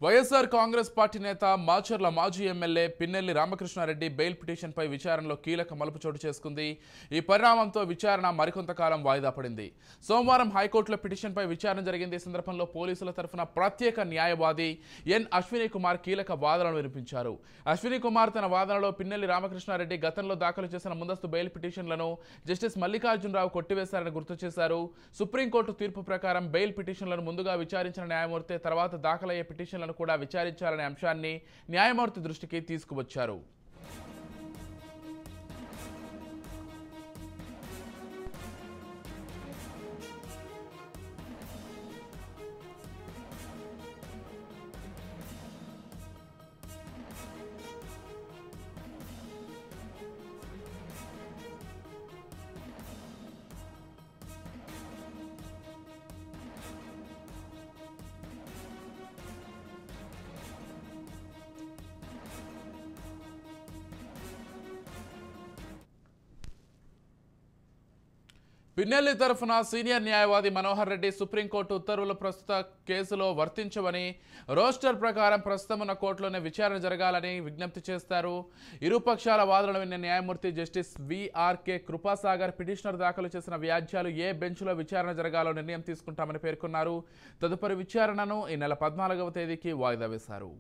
YSR Congress party నేత మాచర్ల మాజీ MLA Pinnelli Ramakrishna Reddy bail పిటిషన్పై విచారణలో కీలక మలుపు చోటు చేసుకుంది. ఈ పరిణామంతో విచారణ మరికొంతకాలం వాయిదా పడింది. సోమవారం హైకోర్టులో పిటిషన్పై విచారణ జరిగింది. ఈ సందర్భంలో పోలీసుల తరఫున ప్రత్యేక న్యాయవాది ఎన్ అశ్విని కుమార్ కీలక వాదనలు వినిపించారు. అశ్విని కుమార్ తన వాదనలో పిన్నెల్లి రామకృష్ణారెడ్డి గతంలో దాఖలు చేసిన ముందస్తు బెయిల్ పిటిషన్లను జస్టిస్ మల్లికార్జునరావు కొట్టివేశారని గుర్తు చేశారు. సుప్రీంకోర్టు తీర్పు ప్రకారం బెయిల్ పిటిషన్లను ముందుగా విచారించిన న్యాయమూర్తి తర్వాత దాఖలయ్యే పిటిషన్లను కూడా విచారించాలనే అంశాన్ని న్యాయమూర్తి దృష్టికి తీసుకువచ్చారు. పిన్నెల్లి తరఫున సీనియర్ న్యాయవాది మనోహర్ రెడ్డి సుప్రీంకోర్టు ఉత్తర్వులు ప్రస్తుత కేసులో వర్తించవని, రోస్టర్ ప్రకారం ప్రస్తుతం ఉన్న కోర్టులోనే విచారణ జరగాలని విజ్ఞప్తి చేస్తారు. ఇరుపక్షాల వాదనలు విన్న న్యాయమూర్తి జస్టిస్ విఆర్కే కృపాసాగర్ పిటిషనర్ దాఖలు చేసిన వ్యాజ్యాలు ఏ బెంచ్లో విచారణ జరగాలో నిర్ణయం తీసుకుంటామని పేర్కొన్నారు. తదుపరి విచారణను ఈ నెల 14వ తేదీకి వాయిదా వేశారు.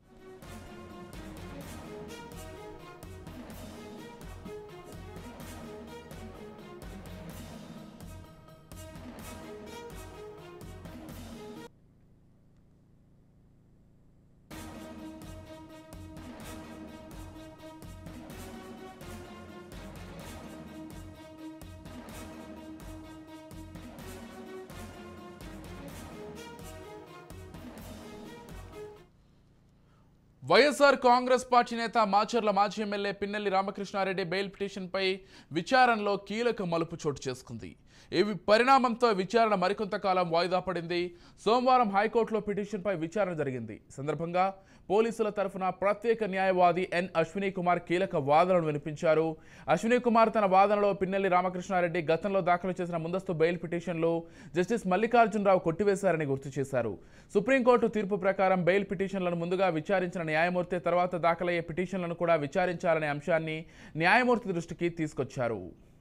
వైఎస్ఆర్ కాంగ్రెస్ పార్టీ నేత మాచర్ల మాజీ ఎమ్మెల్యే పిన్నెల్లి రామకృష్ణారెడ్డి బెయిల్ పిటిషన్పై విచారణలో కీలక మలుపు చోటు చేసుకుంది. ఈ పరిణామంతో విచారణ మరికొంతకాలం వాయిదా పడింది. సోమవారం హైకోర్టులో పిటిషన్పై విచారణ జరిగింది. ఈ సందర్భంగా పోలీసుల తరఫున ప్రత్యేక న్యాయవాది ఎన్ అశ్విని కుమార్ కీలక వాదనలు వినిపించారు. అశ్విని కుమార్ తన వాదనలో పిన్నెల్లి రామకృష్ణారెడ్డి గతంలో దాఖలు చేసిన ముందస్తు బెయిల్ పిటిషన్లు జస్టిస్ మల్లికార్జునరావు కొట్టివేశారని గుర్తు చేశారు. సుప్రీంకోర్టు తీర్పు ప్రకారం బెయిల్ పిటిషన్లను ముందుగా విచారించిన న్యాయమూర్తి తర్వాత దాఖలయ్యే పిటిషన్లను కూడా విచారించాలనే అంశాన్ని న్యాయమూర్తి దృష్టికి తీసుకొచ్చారు.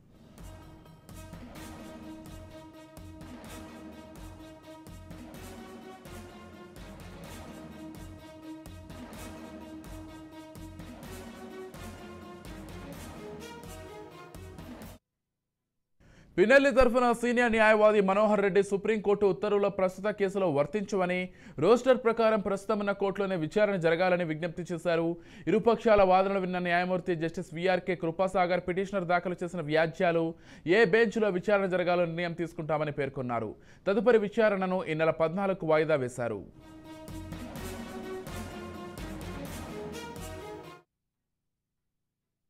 పిన్నెల్లి తరఫున సీనియర్ న్యాయవాది మనోహర్ రెడ్డి సుప్రీంకోర్టు ఉత్తర్వుల ప్రస్తుత కేసులో వర్తించవని, రోస్టర్ ప్రకారం ప్రస్తుతం ఉన్న కోర్టులోనే విచారణ జరగాలని విజ్ఞప్తి చేశారు. ఇరుపక్షాల వాదనలు విన్న న్యాయమూర్తి జస్టిస్ విఆర్కే కృపాసాగర్ పిటిషనర్ దాఖలు చేసిన వ్యాజ్యాలు ఏ బెంచ్లో విచారణ జరగాలో నిర్ణయం తీసుకుంటామని పేర్కొన్నారు. తదుపరి విచారణను ఈ నెల 14కు వాయిదా వేశారు.